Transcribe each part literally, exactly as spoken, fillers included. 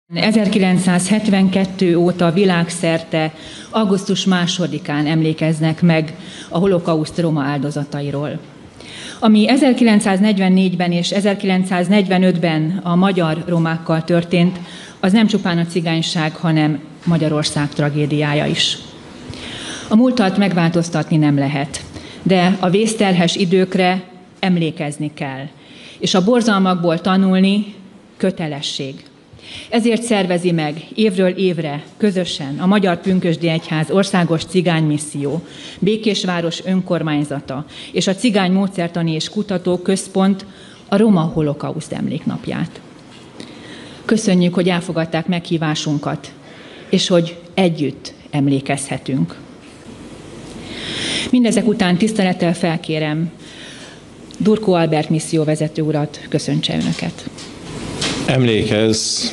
ezerkilencszázhetvenkettő óta világszerte augusztus másodikán emlékeznek meg a holokauszt roma áldozatairól. Ami ezerkilencszáznegyvennégyben és ezerkilencszáznegyvenötben a magyar romákkal történt, az nem csupán a cigányság, hanem Magyarország tragédiája is. A múltat megváltoztatni nem lehet, de a vészterhes időkre emlékezni kell, és a borzalmakból tanulni kötelesség. Ezért szervezi meg évről évre közösen a Magyar Pünkösdi Egyház Országos Cigánymisszió, Békésváros önkormányzata és a Cigány Módszertani és Kutató Központ a Roma Holokauszt Emléknapját. Köszönjük, hogy elfogadták meghívásunkat, és hogy együtt emlékezhetünk. Mindezek után tisztelettel felkérem Durkó Albert misszióvezető urat, köszöntse Önöket. Emlékezz!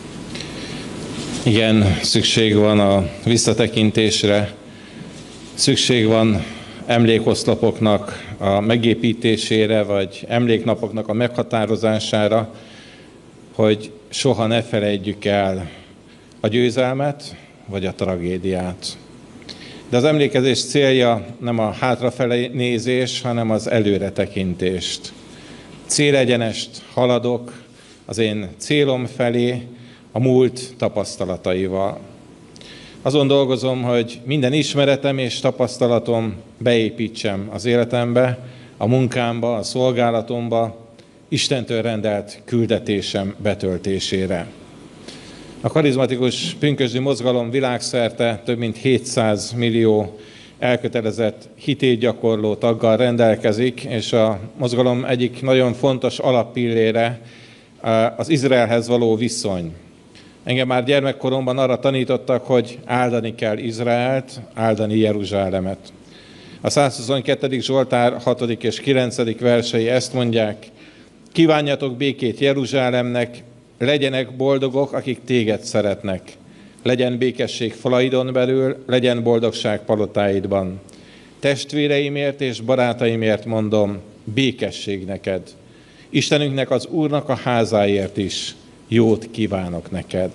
Igen, szükség van a visszatekintésre, szükség van emlékoszlopoknak a megépítésére, vagy emléknapoknak a meghatározására, hogy soha ne felejtjük el a győzelmet, vagy a tragédiát. De az emlékezés célja nem a hátrafelé nézés, hanem az előretekintést. Célegyenest haladok az én célom felé a múlt tapasztalataival. Azon dolgozom, hogy minden ismeretem és tapasztalatom beépítsem az életembe, a munkámba, a szolgálatomba, Istentől rendelt küldetésem betöltésére. A karizmatikus pünkösdi mozgalom világszerte több mint hétszáz millió elkötelezett hitét gyakorló taggal rendelkezik, és a mozgalom egyik nagyon fontos alappillére az Izraelhez való viszony. Engem már gyermekkoromban arra tanítottak, hogy áldani kell Izraelt, áldani Jeruzsálemet. A százhuszonkettő Zsoltár hatodik és kilencedik versei ezt mondják: kívánjatok békét Jeruzsálemnek, legyenek boldogok, akik téged szeretnek. Legyen békesség falaidon belül, legyen boldogság palotáidban. Testvéreimért és barátaimért mondom, békesség neked. Istenünknek, az Úrnak a házáért is jót kívánok neked.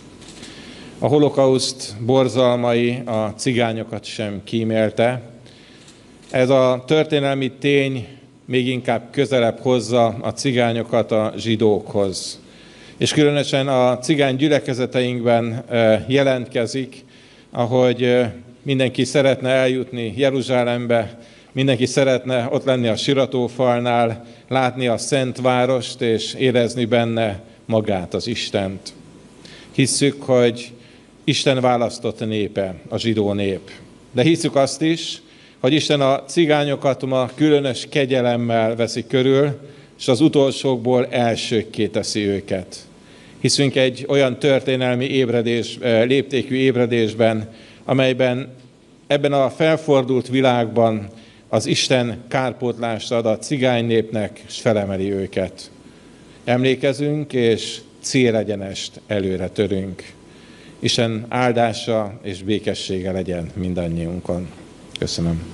A holokauszt borzalmai a cigányokat sem kímélte. Ez a történelmi tény még inkább közelebb hozza a cigányokat a zsidókhoz. És különösen a cigány gyülekezeteinkben jelentkezik, ahogy mindenki szeretne eljutni Jeruzsálembe, mindenki szeretne ott lenni a siratófalnál, látni a Szent Várost és érezni benne magát, az Istent. Hisszük, hogy Isten választott népe, a zsidó nép. De hisszük azt is, hogy Isten a cigányokat ma különös kegyelemmel veszi körül, és az utolsókból elsőkké teszi őket. Hiszünk egy olyan történelmi ébredés, léptékű ébredésben, amelyben ebben a felfordult világban az Isten kárpótlást ad a cigány népnek, és felemeli őket. Emlékezünk, és célegyenest előre törünk. Isten áldása és békessége legyen mindannyiunkon. Köszönöm.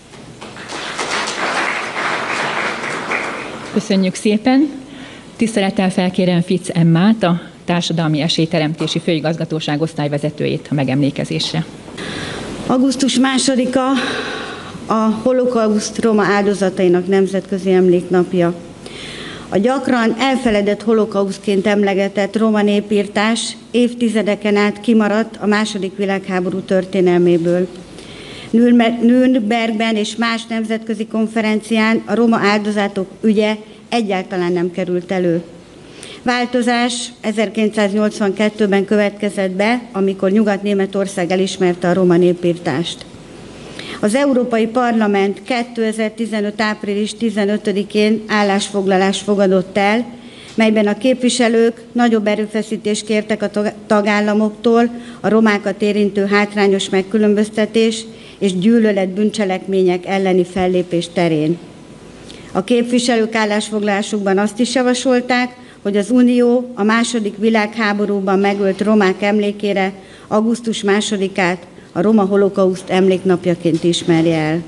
Köszönjük szépen. Tisztelettel felkérem Fitz Emmát, a Társadalmi Esélyteremtési Főigazgatóság osztályvezetőjét a megemlékezésre. augusztus másodika a holokauszt roma áldozatainak nemzetközi emléknapja. A gyakran elfeledett holokausztként emlegetett roma népirtás évtizedeken át kimaradt a második világháború történelméből. Nürnbergben és más nemzetközi konferencián a roma áldozatok ügye egyáltalán nem került elő. Változás ezerkilencszáznyolcvankettőben következett be, amikor Nyugat-Németország elismerte a roma népirtást. Az Európai Parlament kétezer-tizenöt április tizenötödikén állásfoglalást fogadott el, melyben a képviselők nagyobb erőfeszítést kértek a tagállamoktól a romákat érintő hátrányos megkülönböztetés és gyűlölet bűncselekmények elleni fellépés terén. A képviselők állásfoglalásukban azt is javasolták, hogy az Unió a második világháborúban megölt romák emlékére augusztus másodikát a roma holokauszt emléknapjaként ismerje el.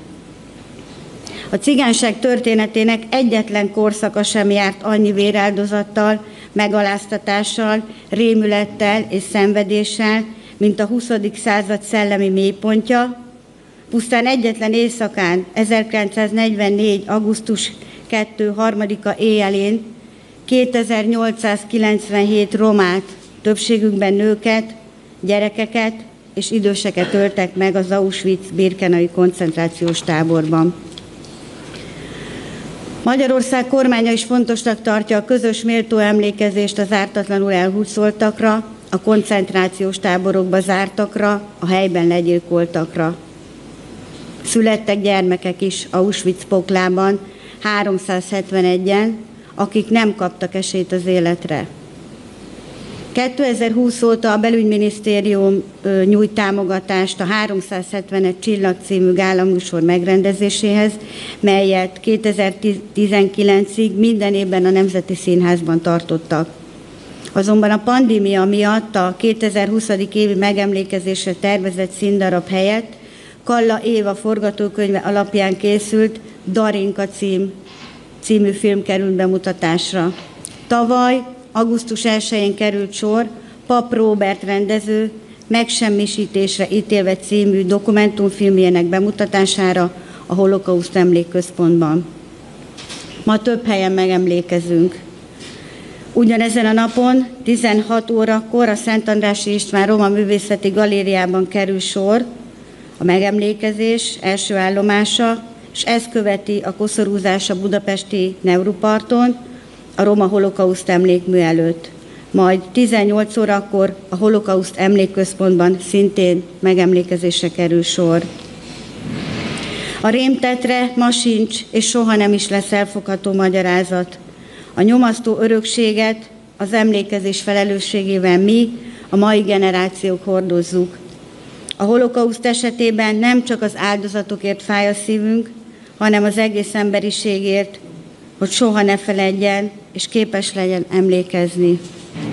A cigányság történetének egyetlen korszaka sem járt annyi véráldozattal, megaláztatással, rémülettel és szenvedéssel, mint a huszadik század szellemi mélypontja. Pusztán egyetlen éjszakán, ezerkilencszáznegyvennégy. augusztus kettő harmadika éjjelén kétezer-nyolcszázkilencvenhét romát, többségükben nőket, gyerekeket és időseket öltek meg az Auschwitz-birkenau koncentrációs táborban. Magyarország kormánya is fontosnak tartja a közös méltó emlékezést az ártatlanul elhurcoltakra, a koncentrációs táborokba zártakra, a helyben legyilkoltakra. Születtek gyermekek is Auschwitz poklában, háromszázhetvenegyen, akik nem kaptak esélyt az életre. kétezer-húsz óta a belügyminisztérium nyújt támogatást a háromszázhetvenegy Csillag című gálaműsor megrendezéséhez, melyet kétezer-tizenkilencig minden évben a Nemzeti Színházban tartottak. Azonban a pandémia miatt a kétezer-húsz. évi megemlékezésre tervezett színdarab helyett Kalla Éva forgatókönyve alapján készült Darinka cím, című film került bemutatásra. Tavaly augusztus elsején került sor Pap Róbert rendező Megsemmisítésre ítélve című dokumentumfilmjének bemutatására a Holokauszt Emlékközpontban. Ma több helyen megemlékezünk. Ugyanezen a napon tizenhat órakor a Szent Andrássy István Roma Művészeti Galériában kerül sor a megemlékezés első állomása, és ezt követi a koszorúzás a budapesti Neuruparton, a Roma Holokauszt emlékmű előtt. Majd tizennyolc órakor a Holokauszt Emlékközpontban szintén megemlékezésre kerül sor. A rémtettre ma sincs, és soha nem is lesz elfogható magyarázat. A nyomasztó örökséget az emlékezés felelősségével mi, a mai generációk hordozzuk. A holokauszt esetében nem csak az áldozatokért fáj a szívünk, hanem az egész emberiségért, hogy soha ne feledjen és képes legyen emlékezni.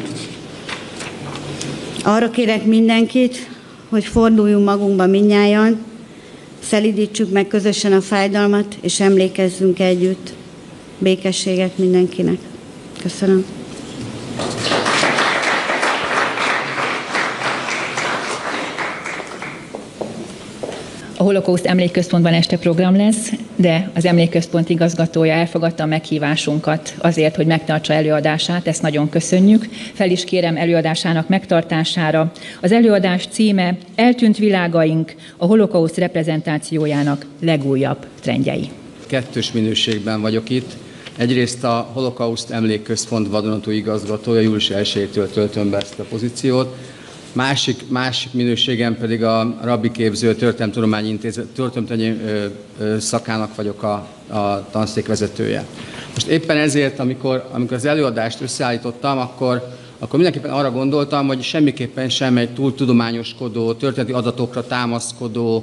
Arra kérek mindenkit, hogy forduljunk magunkba mindnyájan, szelídítsük meg közösen a fájdalmat, és emlékezzünk együtt. Békességet mindenkinek. Köszönöm. A Holokauszt Emlékközpontban este program lesz, de az Emlékközpont igazgatója elfogadta a meghívásunkat azért, hogy megtartsa előadását, ezt nagyon köszönjük. Fel is kérem előadásának megtartására. Az előadás címe Eltűnt világaink, a holokauszt reprezentációjának legújabb trendjei. Kettős minőségben vagyok itt. Egyrészt a Holokauszt Emlékközpont vadonatúj igazgatója, július elsejétől töltöm be ezt a pozíciót. Másik, másik minőségem pedig a Rabbi Képző Történelemtudományi Intézet történelemtudományi szakának vagyok a, a tanszék vezetője. Most éppen ezért, amikor, amikor az előadást összeállítottam, akkor, akkor mindenképpen arra gondoltam, hogy semmiképpen sem egy túl tudományoskodó, történeti adatokra támaszkodó,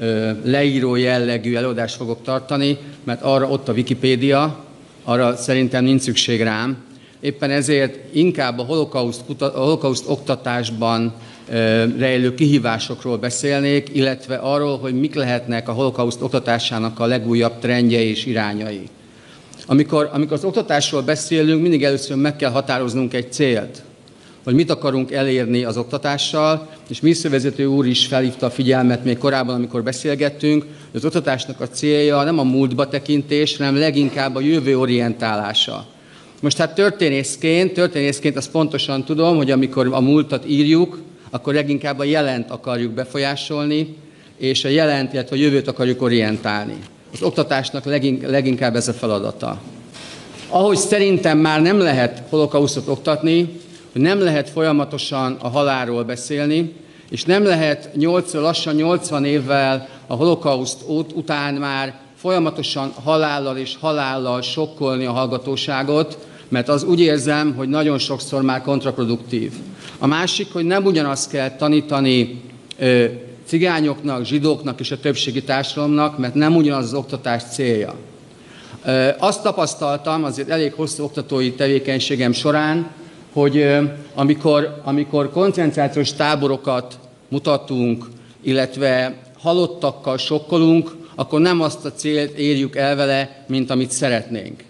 leíró jellegű előadást fogok tartani, mert arra ott a Wikipédia, arra szerintem nincs szükség rám. Éppen ezért inkább a holokauszt, a holokauszt oktatásban rejlő kihívásokról beszélnék, illetve arról, hogy mik lehetnek a holokauszt oktatásának a legújabb trendjei és irányai. Amikor, amikor az oktatásról beszélünk, mindig először meg kell határoznunk egy célt, hogy mit akarunk elérni az oktatással, és misszióvezető úr is felhívta a figyelmet még korábban, amikor beszélgettünk, hogy az oktatásnak a célja nem a múltba tekintés, hanem leginkább a jövő orientálása. Most hát történészként, történészként azt pontosan tudom, hogy amikor a múltat írjuk, akkor leginkább a jelent akarjuk befolyásolni, és a jelent, illetve a jövőt akarjuk orientálni. Az oktatásnak leginkább ez a feladata. Ahogy szerintem már nem lehet holokausztot oktatni, hogy nem lehet folyamatosan a halálról beszélni, és nem lehet nyolc, lassan nyolcvan évvel a holokauszt után már folyamatosan halállal és halállal sokkolni a hallgatóságot, mert az úgy érzem, hogy nagyon sokszor már kontraproduktív. A másik, hogy nem ugyanazt kell tanítani ö, cigányoknak, zsidóknak és a többségi társadalomnak, mert nem ugyanaz az oktatás célja. Ö, azt tapasztaltam azért elég hosszú oktatói tevékenységem során, hogy ö, amikor, amikor koncentrációs táborokat mutatunk, illetve halottakkal sokkolunk, akkor nem azt a célt érjük el vele, mint amit szeretnénk.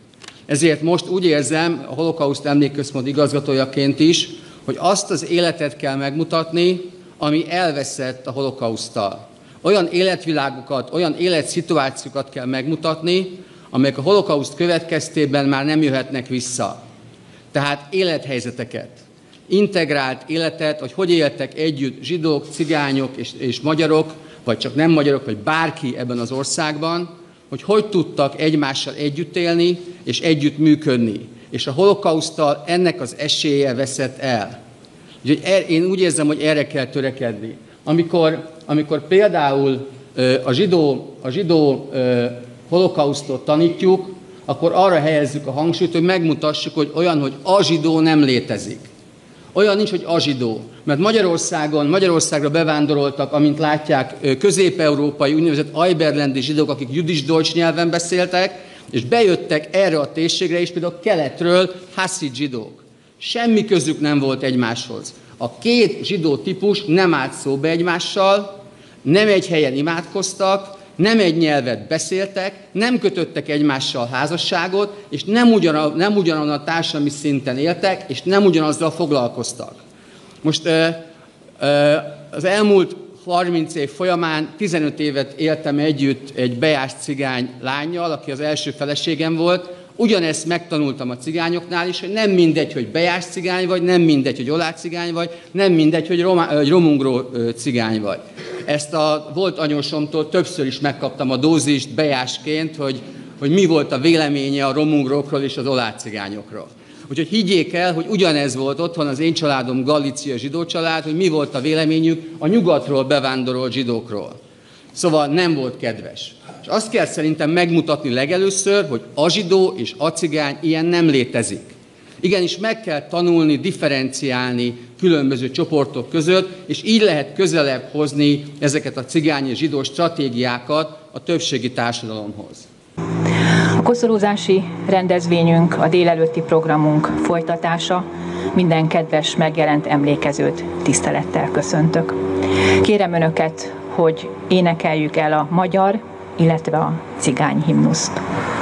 Ezért most úgy érzem, a Holokauszt Emlékközpont igazgatójaként is, hogy azt az életet kell megmutatni, ami elveszett a holokauszttal. Olyan életvilágokat, olyan életszituációkat kell megmutatni, amelyek a holokauszt következtében már nem jöhetnek vissza. Tehát élethelyzeteket, integrált életet, hogy hogy éltek együtt zsidók, cigányok és, és magyarok, vagy csak nem magyarok, vagy bárki ebben az országban, hogy hogy tudtak egymással együtt élni és együtt működni. És a holokauszttal ennek az esélye veszett el. Úgyhogy én úgy érzem, hogy erre kell törekedni. Amikor, amikor például a zsidó, a zsidó holokausztot tanítjuk, akkor arra helyezzük a hangsúlyt, hogy megmutassuk, hogy olyan, hogy a zsidó nem létezik. Olyan nincs, hogy a zsidó. Mert Magyarországon, Magyarországra bevándoroltak, amint látják, közép-európai, úgynevezett ajberlandi zsidók, akik judisch-deutsch nyelven beszéltek, és bejöttek erre a térségre, és például keletről haszid zsidók. Semmi közük nem volt egymáshoz. A két zsidó típus nem állt szóba egymással, nem egy helyen imádkoztak, nem egy nyelvet beszéltek, nem kötöttek egymással házasságot, és nem, ugyan, nem ugyanazon a társadalmi szinten éltek, és nem ugyanazzal foglalkoztak. Most az elmúlt harminc év folyamán tizenöt évet éltem együtt egy beás cigány lánnyal, aki az első feleségem volt. Ugyanezt megtanultam a cigányoknál is, hogy nem mindegy, hogy beás cigány vagy, nem mindegy, hogy oláh cigány vagy, nem mindegy, hogy, roma, hogy romungró cigány vagy. Ezt a volt anyósomtól többször is megkaptam a dózist bejásként, hogy, hogy mi volt a véleménye a romungrókról és az oláh cigányokról. Úgyhogy higgyék el, hogy ugyanez volt otthon az én családom, Galícia zsidó család, hogy mi volt a véleményük a nyugatról bevándorolt zsidókról. Szóval nem volt kedves. És azt kell szerintem megmutatni legelőször, hogy a zsidó és a cigány ilyen nem létezik. Igenis meg kell tanulni, differenciálni különböző csoportok között, és így lehet közelebb hozni ezeket a cigány és zsidó stratégiákat a többségi társadalomhoz. A koszorúzási rendezvényünk, a délelőtti programunk folytatása. Minden kedves megjelent emlékezőt tisztelettel köszöntök. Kérem Önöket, hogy énekeljük el a magyar, illetve a cigány himnuszt.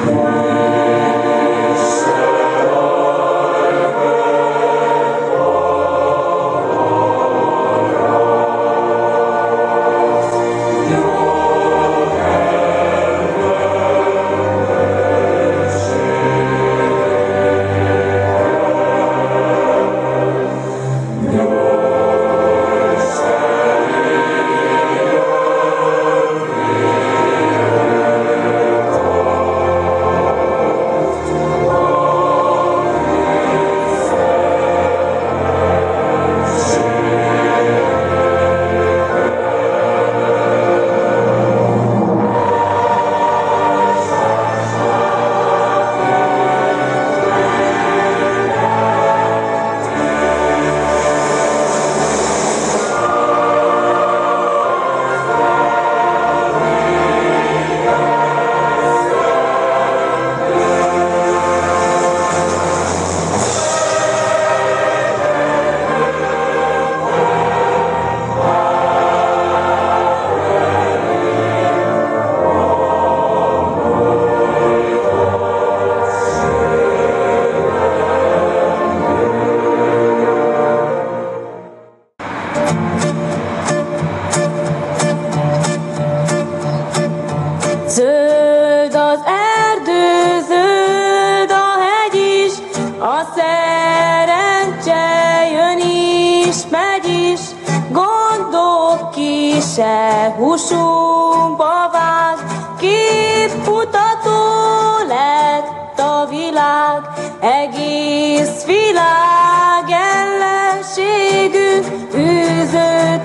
Húsunkba vág, képmutató lett a világ, egész világ ellenségünk, űző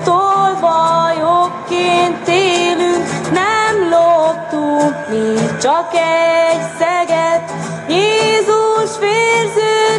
tolvajokként élünk, nem loptunk mi csak egy szeget, Jézus vérző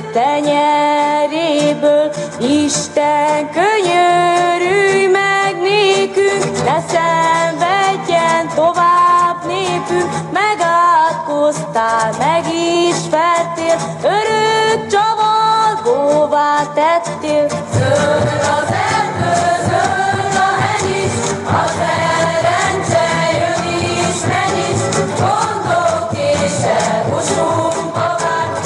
tenyeréből, Isten könyörülj meg nékünk, ne szenvedjen tovább népünk, megátkoztál, meg is feltél, örök csavargóvá tettél. Zöld az erdő, zöld a hegy is, a szerencse jön is, menj is, gondok és elhúsunk a vár,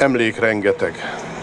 emlék rengeteg.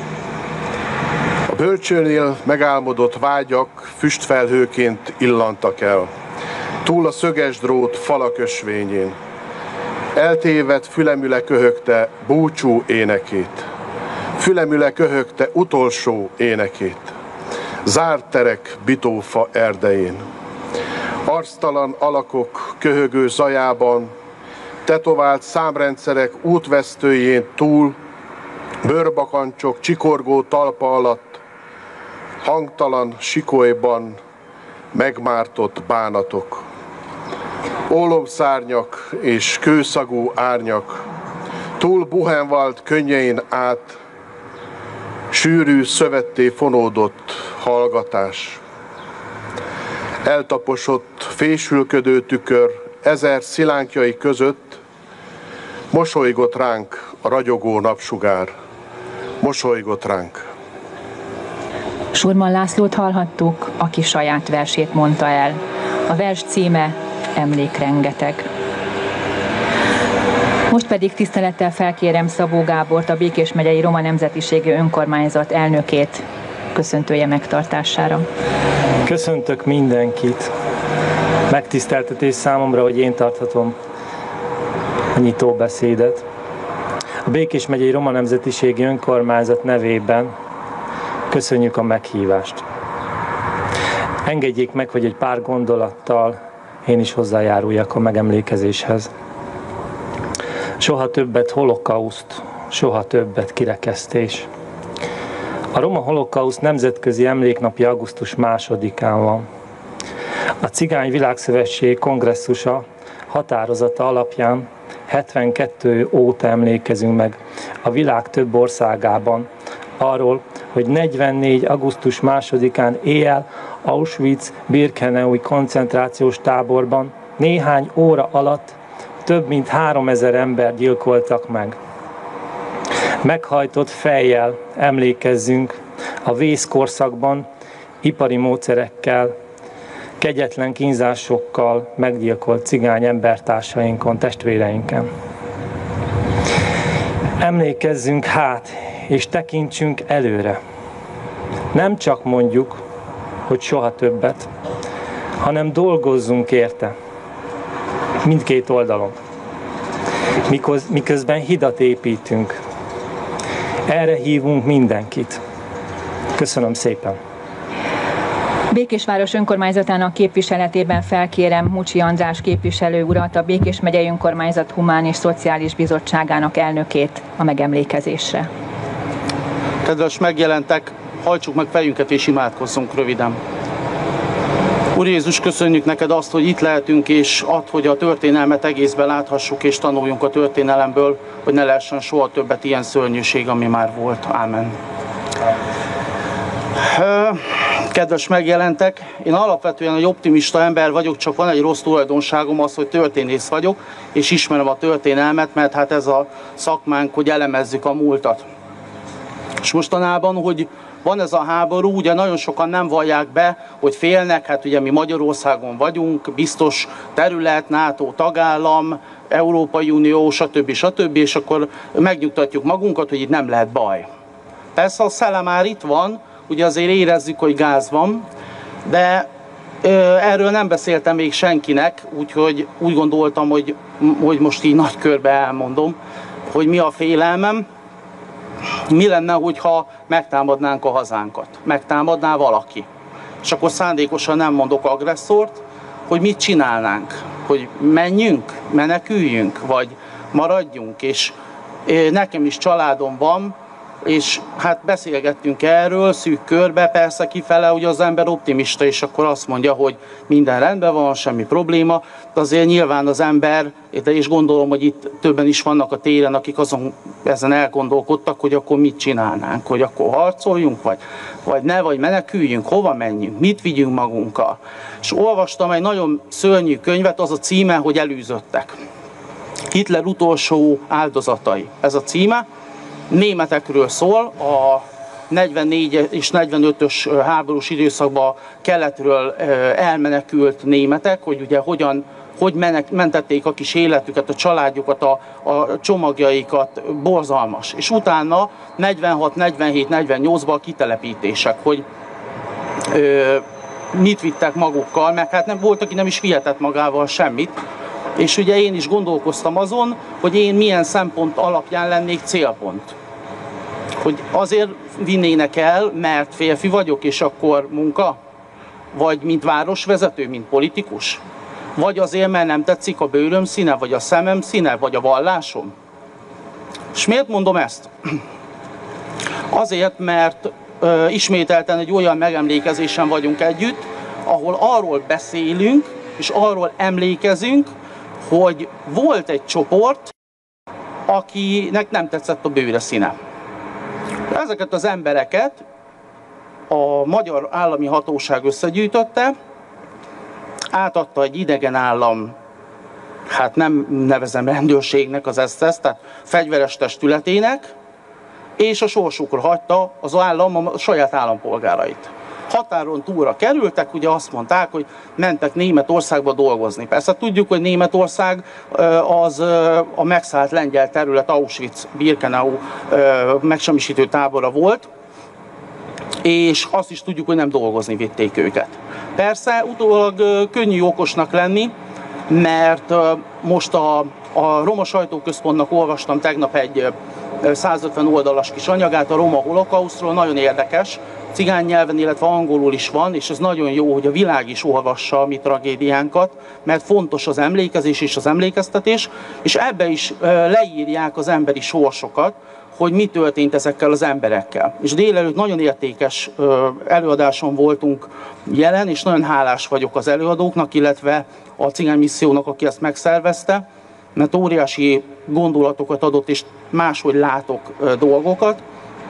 A bölcsőnél megálmodott vágyak füstfelhőként illantak el, túl a szöges drót falak ösvényén. Eltévedt fülemüle köhögte búcsú énekét, fülemüle köhögte utolsó énekét, zárt terek bitófa erdején. Arctalan alakok köhögő zajában, tetovált számrendszerek útvesztőjén túl, bőrbakancsok csikorgó talpa alatt, hangtalan sikolyban megmártott bánatok. Ólomszárnyak és kőszagú árnyak, túl Buchenwald könnyein át, sűrű szövetté fonódott hallgatás. Eltaposott, fésülködő tükör ezer szilánkjai között mosolygott ránk a ragyogó napsugár. Mosolygott ránk. Surman Lászlót hallhattuk, aki saját versét mondta el. A vers címe Emlék rengeteg. Most pedig tisztelettel felkérem Szabó Gábort, a Békés megyei Roma Nemzetiségű Önkormányzat elnökét köszöntője megtartására. Köszöntök mindenkit. Megtiszteltetés számomra, hogy én tarthatom a nyitóbeszédet. A Békés megyei Roma Nemzetiségi Önkormányzat nevében köszönjük a meghívást. Engedjék meg, hogy egy pár gondolattal én is hozzájáruljak a megemlékezéshez. Soha többet holokauszt, soha többet kirekesztés. A Roma Holokauszt Nemzetközi Emléknapja augusztus másodikán van. A Cigány Világszövetség kongresszusa határozata alapján hetvenkettő óta emlékezünk meg a világ több országában arról, hogy negyvennégy. augusztus másodikán éjjel Auschwitz-Birkeneui koncentrációs táborban néhány óra alatt több mint háromezer ember gyilkoltak meg. Meghajtott fejjel emlékezzünk a vészkorszakban ipari módszerekkel, kegyetlen kínzásokkal meggyilkolt cigány embertársainkon, testvéreinken. Emlékezzünk hát, és tekintsünk előre. Nem csak mondjuk, hogy soha többet, hanem dolgozzunk érte. Mindkét oldalon. Miközben hidat építünk. Erre hívunk mindenkit. Köszönöm szépen. Békésváros önkormányzatának képviseletében felkérem Mucsi András képviselő urat, a Békés megyei Önkormányzat Humán és Szociális Bizottságának elnökét a megemlékezésre. Kedves megjelentek, hajtsuk meg fejünket és imádkozzunk röviden. Úr Jézus, köszönjük neked azt, hogy itt lehetünk, és add, hogy a történelmet egészben láthassuk, és tanuljunk a történelemből, hogy ne lehessen soha többet ilyen szörnyűség, ami már volt. Ámen. Kedves megjelentek, én alapvetően egy optimista ember vagyok, csak van egy rossz tulajdonságom, az, hogy történész vagyok, és ismerem a történelmet, mert hát ez a szakmánk, hogy elemezzük a múltat. És mostanában, hogy van ez a háború, ugye nagyon sokan nem vallják be, hogy félnek, hát ugye mi Magyarországon vagyunk, biztos terület, NATO tagállam, Európai Unió, stb. stb. És akkor megnyugtatjuk magunkat, hogy itt nem lehet baj. Persze a szele már itt van, ugye azért érezzük, hogy gáz van, de ö, erről nem beszéltem még senkinek, úgyhogy úgy gondoltam, hogy, hogy most így nagy körbe elmondom, hogy mi a félelmem. Mi lenne, hogyha megtámadnánk a hazánkat? Megtámadná valaki. És akkor szándékosan nem mondok agresszort, hogy mit csinálnánk. Hogy menjünk, meneküljünk, vagy maradjunk. És nekem is családom van, és hát beszélgettünk erről szűk körbe, persze kifele, hogy az ember optimista, és akkor azt mondja, hogy minden rendben van, semmi probléma, de azért nyilván az ember, és gondolom, hogy itt többen is vannak a téren, akik azon ezen elgondolkodtak, hogy akkor mit csinálnánk, hogy akkor harcoljunk, vagy, vagy ne, vagy meneküljünk, hova menjünk, mit vigyünk magunkkal. És olvastam egy nagyon szörnyű könyvet, az a címe, hogy Elűzöttek. Hitler utolsó áldozatai. Ez a címe. Németekről szól, a negyvennégy és negyvenötös háborús időszakban keletről elmenekült németek, hogy ugye hogyan hogy menek, mentették a kis életüket, a családjukat, a, a csomagjaikat, borzalmas. És utána negyvenhat, negyvenhét, negyvennyolcban a kitelepítések, hogy ö, mit vittek magukkal, meg hát nem volt, aki nem is vihetett magával semmit. És ugye én is gondolkoztam azon, hogy én milyen szempont alapján lennék célpont. Hogy azért vinnének el, mert férfi vagyok, és akkor munka? Vagy mint városvezető, mint politikus? Vagy azért, mert nem tetszik a bőröm színe, vagy a szemem színe, vagy a vallásom? És miért mondom ezt? Azért, mert ö, ismételten egy olyan megemlékezésen vagyunk együtt, ahol arról beszélünk, és arról emlékezünk, hogy volt egy csoport, akinek nem tetszett a bőre színe. Ezeket az embereket a magyar állami hatóság összegyűjtötte, átadta egy idegen állam, hát nem nevezem rendőrségnek az es es es, tehát fegyveres testületének, és a sorsukra hagyta az állam a saját állampolgárait. Határon túlra kerültek, ugye azt mondták, hogy mentek Németországba dolgozni. Persze tudjuk, hogy Németország az a megszállt lengyel terület, Auschwitz-Birkenau megsemmisítő tábora volt, és azt is tudjuk, hogy nem dolgozni vitték őket. Persze utólag könnyű okosnak lenni, mert most a, a Roma Sajtóközpontnak olvastam tegnap egy százötven oldalas kis anyagát a roma holokausztról, nagyon érdekes, cigány nyelven, illetve angolul is van, és ez nagyon jó, hogy a világ is olvassa a mi tragédiánkat, mert fontos az emlékezés és az emlékeztetés, és ebbe is leírják az emberi sorsokat, hogy mi történt ezekkel az emberekkel. És délelőtt nagyon értékes előadáson voltunk jelen, és nagyon hálás vagyok az előadóknak, illetve a cigány missziónak, aki ezt megszervezte, mert óriási gondolatokat adott, és máshogy látok dolgokat.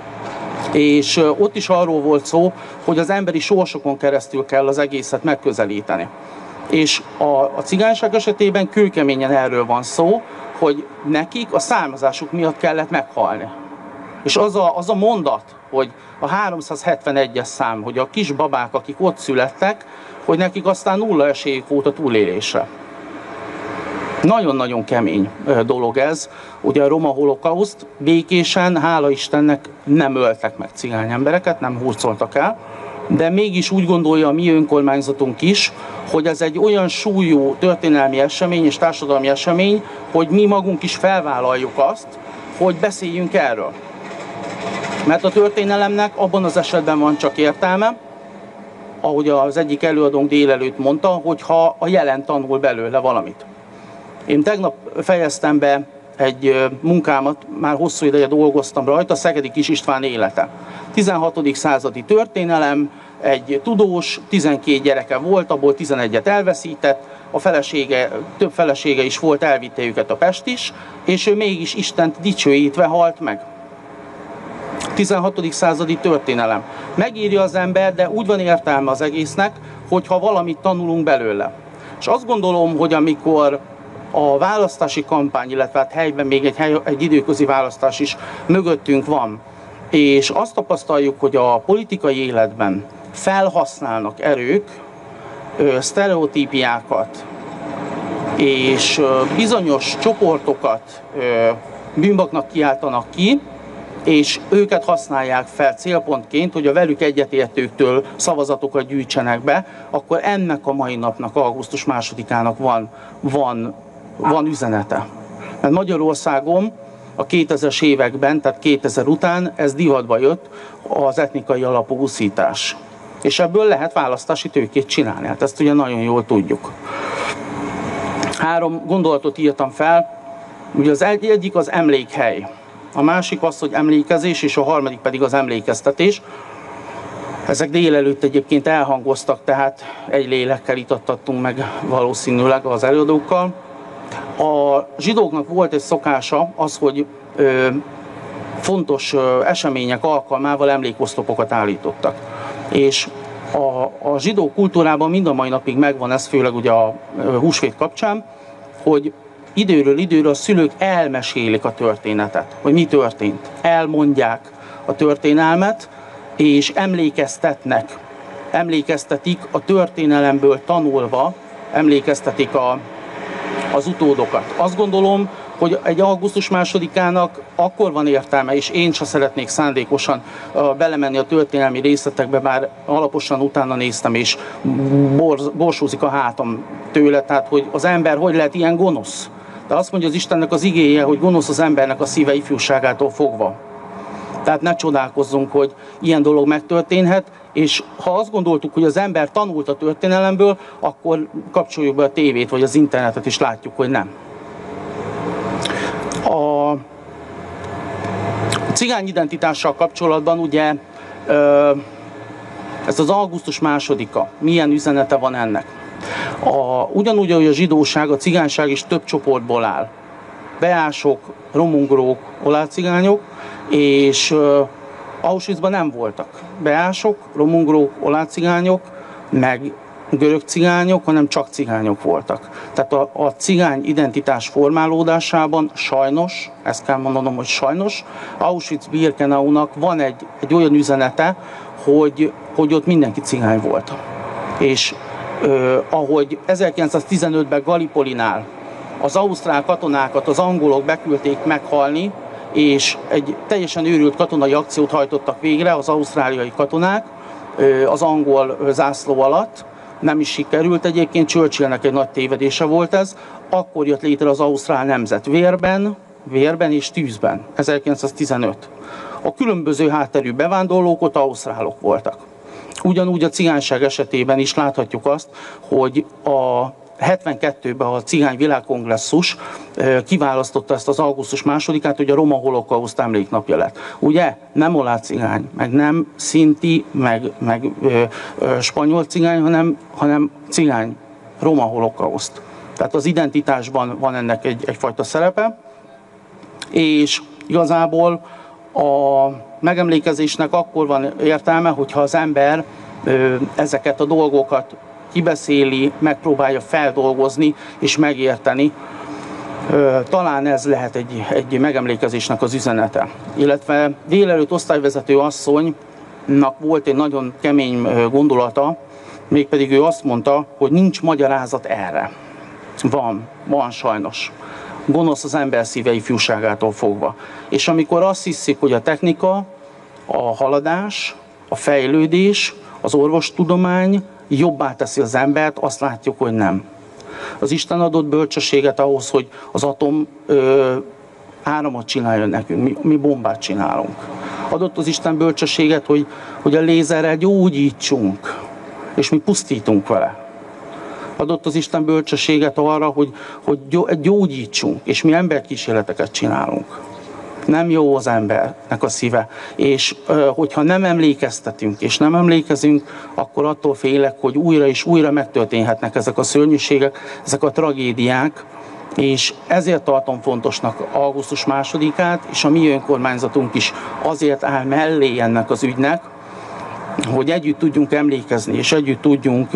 És ott is arról volt szó, hogy az emberi sorsokon keresztül kell az egészet megközelíteni. És a, a cigányság esetében kőkeményen erről van szó, hogy nekik a származásuk miatt kellett meghalni. És az a, az a mondat, hogy a háromszázhetvenegyes szám, hogy a kis babák, akik ott születtek, hogy nekik aztán nulla esélyük volt a túlélésre. Nagyon-nagyon kemény dolog ez. Ugye a roma holokauszt békésen, hála Istennek nem öltek meg cigány embereket, nem hurcoltak el, de mégis úgy gondolja a mi önkormányzatunk is, hogy ez egy olyan súlyú történelmi esemény és társadalmi esemény, hogy mi magunk is felvállaljuk azt, hogy beszéljünk erről. Mert a történelemnek abban az esetben van csak értelme, ahogy az egyik előadónk délelőtt mondta, hogyha a jelen tanul belőle valamit. Én tegnap fejeztem be egy munkámat, már hosszú ideje dolgoztam rajta, Szegedi Kis István élete. tizenhatodik századi történelem, egy tudós, tizenkét gyereke volt, abból tizenegyet elveszített, a felesége, több felesége is volt, elvitte őket a Pest is, és ő mégis Istent dicsőítve halt meg. tizenhatodik századi történelem. Megírja az ember, de úgy van értelme az egésznek, hogyha valamit tanulunk belőle. És azt gondolom, hogy amikor a választási kampány, illetve hát helyben még egy, hely, egy időközi választás is mögöttünk van, és azt tapasztaljuk, hogy a politikai életben felhasználnak erők, sztereotípiákat és bizonyos csoportokat bűnbaknak kiáltanak ki, és őket használják fel célpontként, hogy a velük egyetértőktől szavazatokat gyűjtsenek be, akkor ennek a mai napnak, augusztus másodikának van, van, van üzenete. Mert Magyarországon a kétezres években, tehát kétezer után ez divatba jött az etnikai alapú uszítás. És ebből lehet választási tőkét csinálni, hát ezt ugye nagyon jól tudjuk. Három gondolatot írtam fel, ugye az egyik az emlékhely, a másik az, hogy emlékezés, és a harmadik pedig az emlékeztetés. Ezek délelőtt egyébként elhangoztak, tehát egy lélekkel itattattunk meg valószínűleg az előadókkal. A zsidóknak volt egy szokása az, hogy ö, fontos ö, események alkalmával emlékoszlopokat állítottak. És a, a zsidó kultúrában mind a mai napig megvan ez, főleg ugye a húsvét kapcsán, hogy időről időre a szülők elmesélik a történetet, hogy mi történt. Elmondják a történelmet, és emlékeztetnek. Emlékeztetik a történelemből tanulva, emlékeztetik a, az utódokat. Azt gondolom, hogy egy augusztus másodikának akkor van értelme, és én sem szeretnék szándékosan uh, belemenni a történelmi részletekbe, bár alaposan utána néztem, és bor, borsózik a hátam tőle, tehát hogy az ember hogy lehet ilyen gonosz. De azt mondja az Istennek az igéje, hogy gonosz az embernek a szíve ifjúságától fogva. Tehát ne csodálkozzunk, hogy ilyen dolog megtörténhet, és ha azt gondoltuk, hogy az ember tanult a történelemből, akkor kapcsoljuk be a tévét vagy az internetet, és látjuk, hogy nem. A cigány identitással kapcsolatban ugye ez az augusztus másodika, milyen üzenete van ennek? A, ugyanúgy, hogy a zsidóság, a cigányság is több csoportból áll. Beások, romungrók, olácigányok, és uh, Auschwitzban nem voltak beások, romungrók, olácigányok, meg görög cigányok, hanem csak cigányok voltak. Tehát a, a cigány identitás formálódásában sajnos, ezt kell mondanom, hogy sajnos, Auschwitz-Birkenaunak van egy, egy olyan üzenete, hogy, hogy ott mindenki cigány volt. És uh, ahogy ezerkilencszáztizenötben Gallipolinál az ausztrál katonákat az angolok beküldték meghalni, és egy teljesen őrült katonai akciót hajtottak végre az ausztráliai katonák az angol zászló alatt. Nem is sikerült egyébként, Churchillnek egy nagy tévedése volt ez. Akkor jött létre az ausztrál nemzet vérben, vérben és tűzben, ezerkilencszáztizenöt. A különböző hátterű bevándorlók ott ausztrálok voltak. Ugyanúgy a cigányság esetében is láthatjuk azt, hogy a hetvenkettőben a Cigány Világkongresszus kiválasztotta ezt az augusztus másodikát, hogy a roma holokauszt emléknapja lett. Ugye nem oláh cigány, meg nem szinti, meg, meg ö, ö, spanyol cigány, hanem, hanem cigány, roma holokauszt. Tehát az identitásban van ennek egy, egyfajta szerepe, és igazából a megemlékezésnek akkor van értelme, hogyha az ember ö, ezeket a dolgokat kibeszéli, megpróbálja feldolgozni és megérteni. Talán ez lehet egy, egy megemlékezésnek az üzenete. Illetve délelőtt osztályvezető asszonynak volt egy nagyon kemény gondolata, mégpedig ő azt mondta, hogy nincs magyarázat erre. Van, van sajnos. Gonosz az ember szíve ifjúságától fogva. És amikor azt hiszik, hogy a technika, a haladás, a fejlődés, az orvostudomány jobbá teszi az embert, azt látjuk, hogy nem. Az Isten adott bölcsességet ahhoz, hogy az atom ö, áramot csináljon nekünk, mi, mi bombát csinálunk. Adott az Isten bölcsességet, hogy, hogy a lézerrel gyógyítsunk, és mi pusztítunk vele. Adott az Isten bölcsességet arra, hogy, hogy gyógyítsunk, és mi emberkísérleteket csinálunk. Nem jó az embernek a szíve, és hogyha nem emlékeztetünk, és nem emlékezünk, akkor attól félek, hogy újra és újra megtörténhetnek ezek a szörnyűségek, ezek a tragédiák, és ezért tartom fontosnak augusztus másodikát, és a mi önkormányzatunk is azért áll mellé ennek az ügynek, hogy együtt tudjunk emlékezni, és együtt tudjunk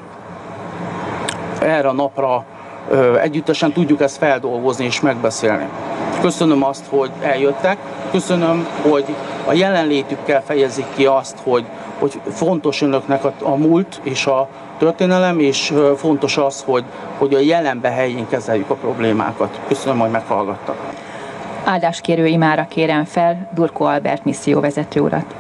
erre a napra, együttesen tudjuk ezt feldolgozni és megbeszélni. Köszönöm azt, hogy eljöttek, köszönöm, hogy a jelenlétükkel fejezik ki azt, hogy, hogy fontos önöknek a, a múlt és a történelem, és fontos az, hogy, hogy a jelenbe helyén kezeljük a problémákat. Köszönöm, hogy meghallgattak. Áldáskérő imára kérem fel Durkó Albert misszióvezető urat.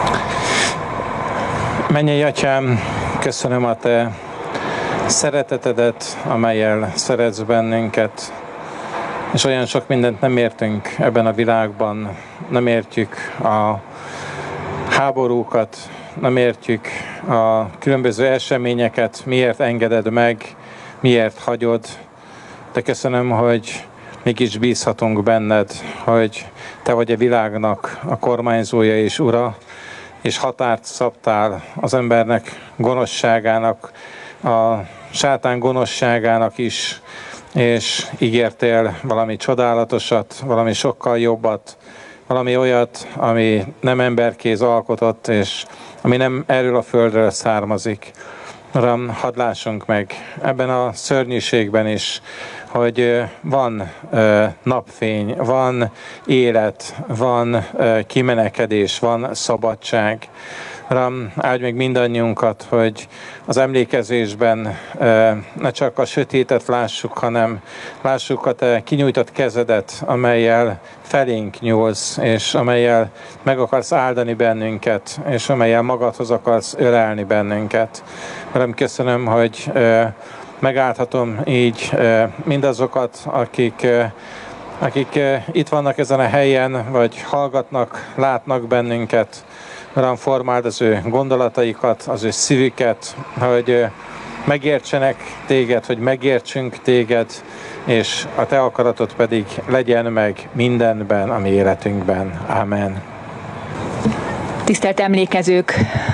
Mennyei Atyám, köszönöm a Te szeretetedet, amellyel szeretsz bennünket, és olyan sok mindent nem értünk ebben a világban, nem értjük a háborúkat, nem értjük a különböző eseményeket, miért engeded meg, miért hagyod. De köszönöm, hogy mégis bízhatunk benned, hogy Te vagy a világnak a kormányzója és ura, és határt szabtál az embernek gonoszságának, a sátán gonoszságának is, és ígértél valami csodálatosat, valami sokkal jobbat, valami olyat, ami nem emberkéz alkotott, és ami nem erről a földről származik. Uram, hadd lássunk meg ebben a szörnyűségben is, hogy van napfény, van élet, van kimenekedés, van szabadság. Uram, áldj meg mindannyiunkat, hogy az emlékezésben ne csak a sötétet lássuk, hanem lássuk a Te kinyújtott kezedet, amellyel felénk nyúlsz, és amellyel meg akarsz áldani bennünket, és amellyel magadhoz akarsz ölelni bennünket. Uram, köszönöm, hogy megáldhatom így mindazokat, akik, akik itt vannak ezen a helyen, vagy hallgatnak, látnak bennünket. Uram, formáld az ő gondolataikat, az ő szívüket, hogy megértsenek Téged, hogy megértsünk Téged, és a Te akaratod pedig legyen meg mindenben, a mi életünkben. Amen. Tisztelt emlékezők!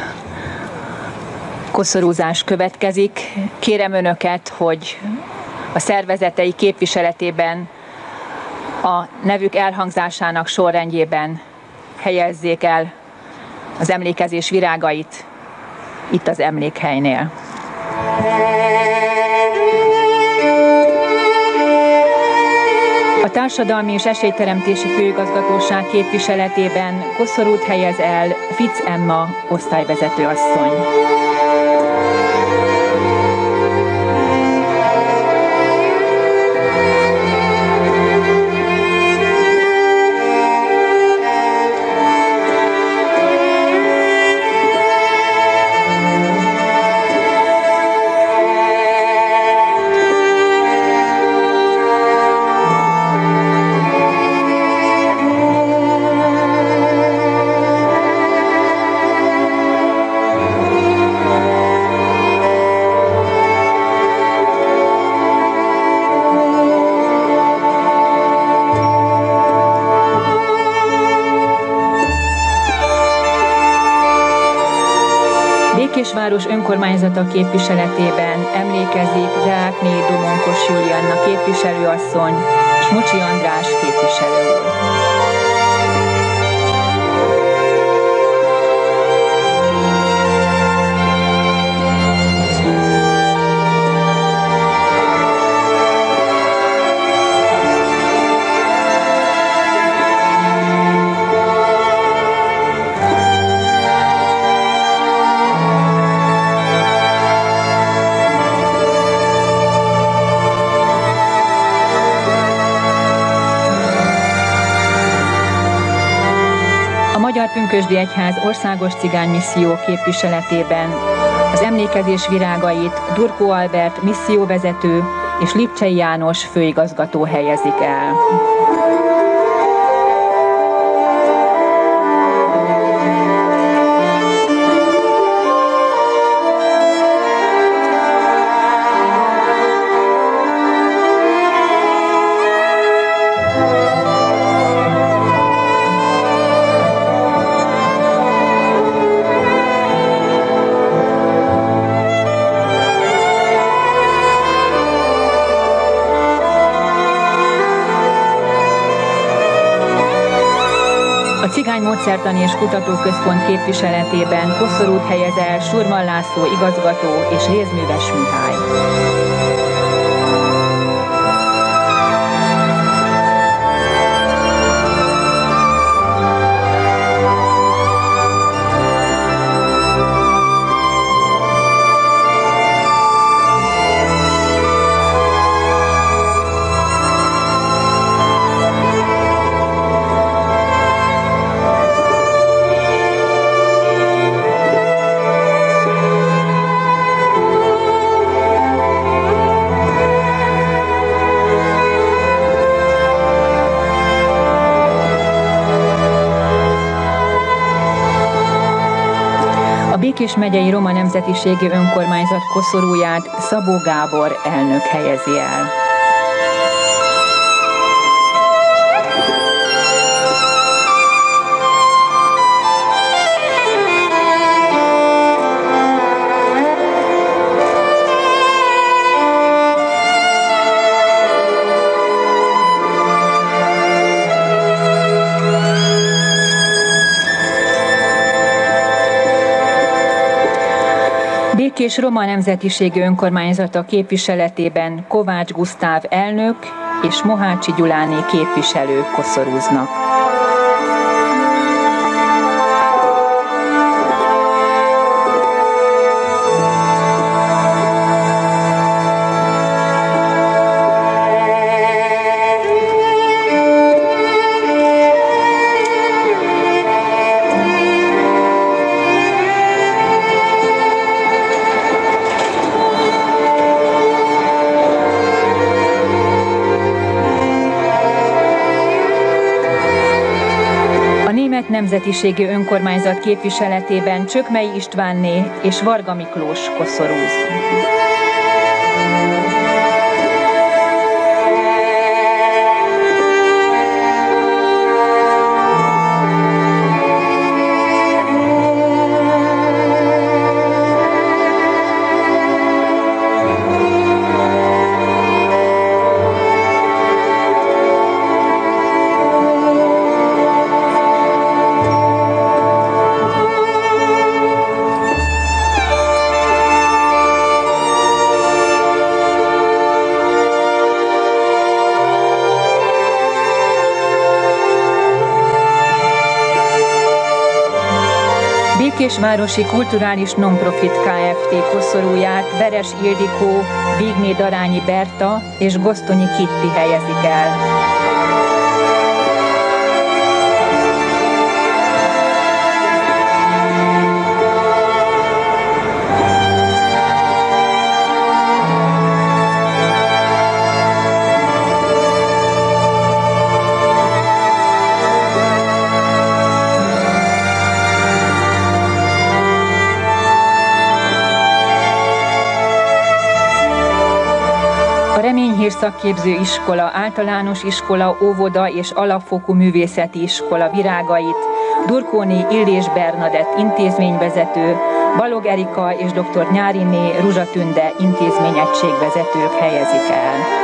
Koszorúzás következik. Kérem Önöket, hogy a szervezetei képviseletében a nevük elhangzásának sorrendjében helyezzék el az emlékezés virágait itt az emlékhelynél. A Társadalmi és Esélyteremtési Főigazgatóság képviseletében koszorút helyez el Fitz Emma osztályvezető asszony. Békésváros önkormányzata képviseletében emlékezik Deákné Domonkos Julianna képviselőasszony és Mocsi András képviselő úr. Magyar Pünkösdi Egyház Országos Cigánymisszió képviseletében az emlékezés virágait Durkó Albert misszióvezető és Lipcsei János főigazgató helyezik el. Cigány Módszertani és Kutatóközpont képviseletében koszorút helyez el Surman László igazgató és Rézműves Mihály. Békés megyei Roma Nemzetiségű Önkormányzat koszorúját Szabó Gábor elnök helyezi el. Békés Roma Nemzetiségű Önkormányzata képviseletében Kovács Gusztáv elnök és Mohácsi Gyuláné képviselő koszorúznak. német nemzetiségű önkormányzat képviseletében Csökmei Istvánné és Varga Miklós koszorúz. Békésvárosi Kulturális Nonprofit Kft. Koszorúját Veres Ildikó, Vigné Darányi Berta és Gosztonyi Kitti helyezik el. Reményhír Szakképző Iskola, Általános Iskola, Óvoda és Alapfokú Művészeti Iskola virágait Durkóné Illés Bernadett intézményvezető, Balog Erika és dr. Nyáriné Ruzsatünde intézményegységvezetők helyezik el.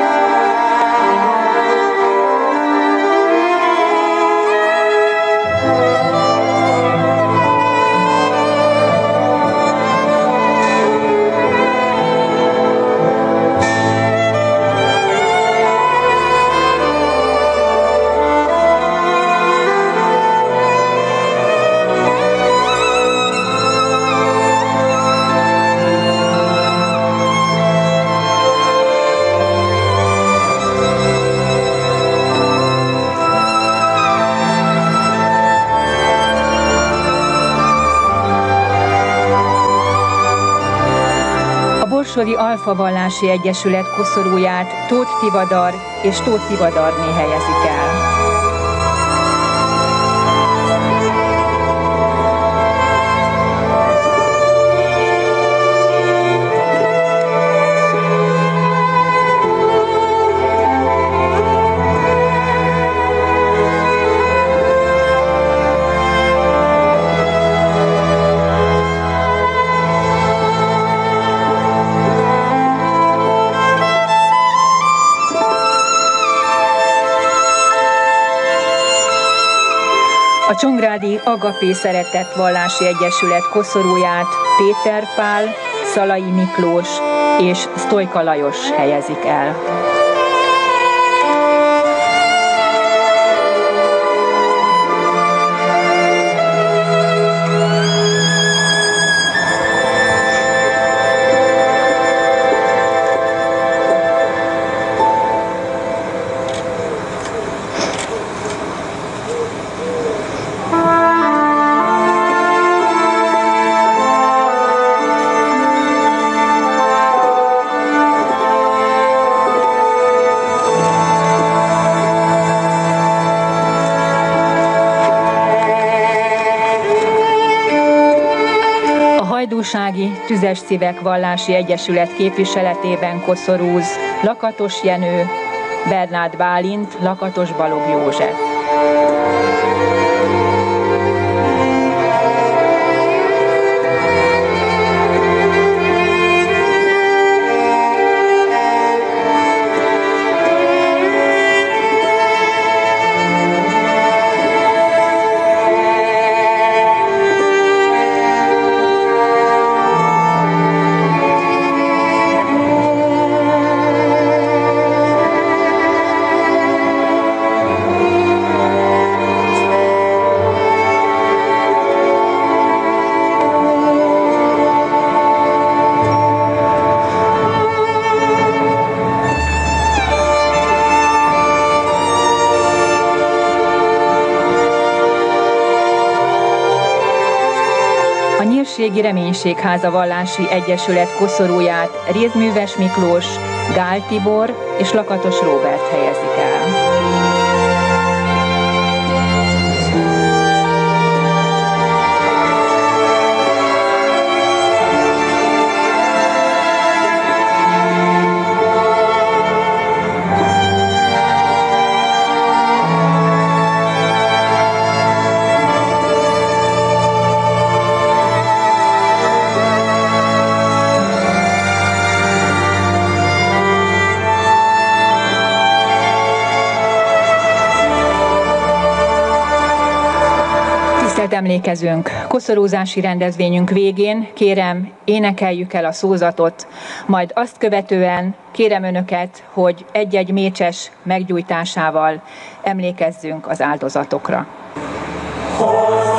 Borsodi Alfa Vallási Egyesület koszorúját Tóth Tivadar és Tóth Tivadarné helyezik el. A Csongrádi Agapé Szeretett Vallási Egyesület koszorúját Péter Pál, Szalai Miklós és Sztojka Lajos helyezik el. Hajdúsági Tüzes Szívek Vallási Egyesület képviseletében koszorúz Lakatos Jenő, Bernát Bálint, Lakatos Balog József. A Nyírségi Reménységháza Vallási Egyesület koszorúját Rézműves Miklós, Gál Tibor és Lakatos Róbert helyezik el. Megemlékezünk koszorúzási rendezvényünk végén, kérem, énekeljük el a szózatot, majd azt követően kérem önöket, hogy egy-egy mécses meggyújtásával emlékezzünk az áldozatokra.